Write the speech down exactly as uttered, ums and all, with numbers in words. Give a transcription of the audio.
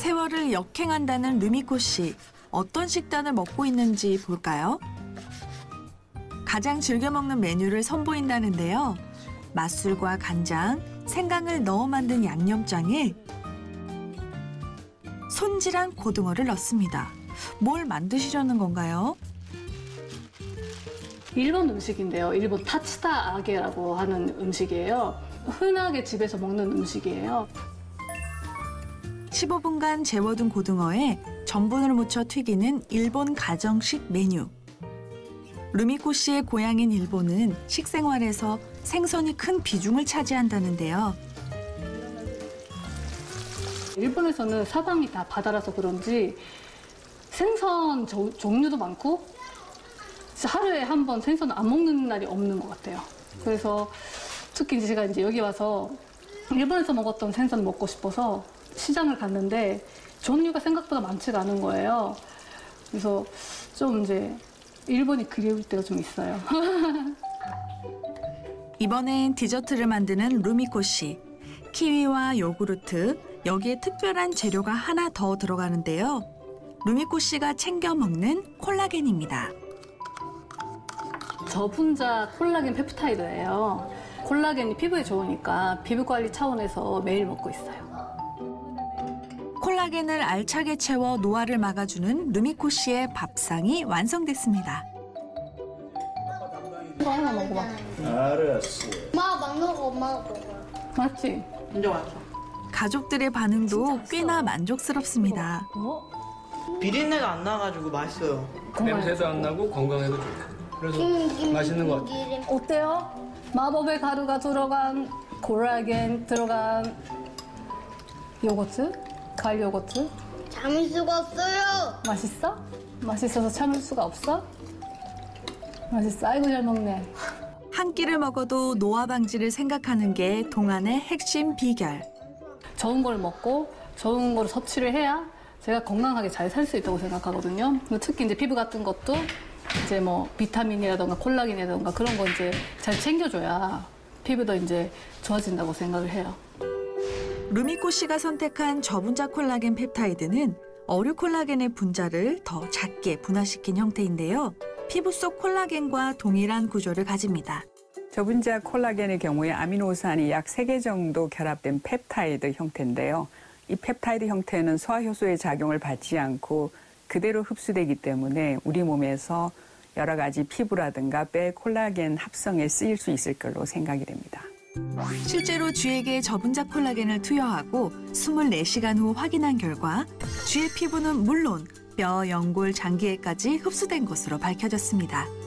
세월을 역행한다는 루미코 씨. 어떤 식단을 먹고 있는지 볼까요? 가장 즐겨 먹는 메뉴를 선보인다는데요. 맛술과 간장, 생강을 넣어 만든 양념장에 손질한 고등어를 넣습니다. 뭘 만드시려는 건가요? 일본 음식인데요. 일본 타치다 아게라고 하는 음식이에요. 흔하게 집에서 먹는 음식이에요. 십오 분간 재워둔 고등어에 전분을 묻혀 튀기는 일본 가정식 메뉴. 루미코 씨의 고향인 일본은 식생활에서 생선이 큰 비중을 차지한다는데요. 일본에서는 사방이 다 바다라서 그런지 생선 조, 종류도 많고 하루에 한 번 생선을 안 먹는 날이 없는 것 같아요. 그래서 특히 이제 제가 이제 여기 와서 일본에서 먹었던 생선을 먹고 싶어서 시장을 갔는데 종류가 생각보다 많지가 않은 거예요. 그래서 좀 이제 일본이 그리울 때가 좀 있어요. 이번엔 디저트를 만드는 루미코 씨. 키위와 요구르트, 여기에 특별한 재료가 하나 더 들어가는데요. 루미코 씨가 챙겨 먹는 콜라겐입니다. 저분자 콜라겐 펩타이드예요. 콜라겐이 피부에 좋으니까 피부 관리 차원에서 매일 먹고 있어요. 콜라겐을 알차게 채워 노화를 막아주는 루미코 씨의 밥상이 완성됐습니다. 이거 하나 먹어봐. 알았어. 엄마가 막 먹어, 엄마가 먹어. 맞지? 이제 왔어. 가족들의 반응도 꽤나 만족스럽습니다. 어? 비린내가 안 나가지고 맛있어요. 냄새도 안 나고 건강에도 좋고. 그래서 맛있는 것 같아요. 어때요? 마법의 가루가 들어간 콜라겐 들어간 요거트? 과일 요거트? 참을 수가 없어요. 맛있어? 맛있어서 참을 수가 없어? 맛있어. 아이고 잘 먹네. 한 끼를 먹어도 노화 방지를 생각하는 게 동안의 핵심 비결. 좋은 걸 먹고 좋은 걸 섭취를 해야 제가 건강하게 잘 살 수 있다고 생각하거든요. 특히 이제 피부 같은 것도 이제 뭐 비타민이라던가 콜라겐이라던가 그런 거 이제 잘 챙겨줘야 피부도 이제 좋아진다고 생각을 해요. 루미코 씨가 선택한 저분자 콜라겐 펩타이드는 어류 콜라겐의 분자를 더 작게 분화시킨 형태인데요. 피부 속 콜라겐과 동일한 구조를 가집니다. 저분자 콜라겐의 경우에 아미노산이 약 세 개 정도 결합된 펩타이드 형태인데요. 이 펩타이드 형태는 소화효소의 작용을 받지 않고 그대로 흡수되기 때문에 우리 몸에서 여러 가지 피부라든가 뼈 콜라겐 합성에 쓰일 수 있을 걸로 생각이 됩니다. 실제로 쥐에게 저분자 콜라겐을 투여하고 이십사 시간 후 확인한 결과 쥐의 피부는 물론 뼈, 연골, 장기에까지 흡수된 것으로 밝혀졌습니다.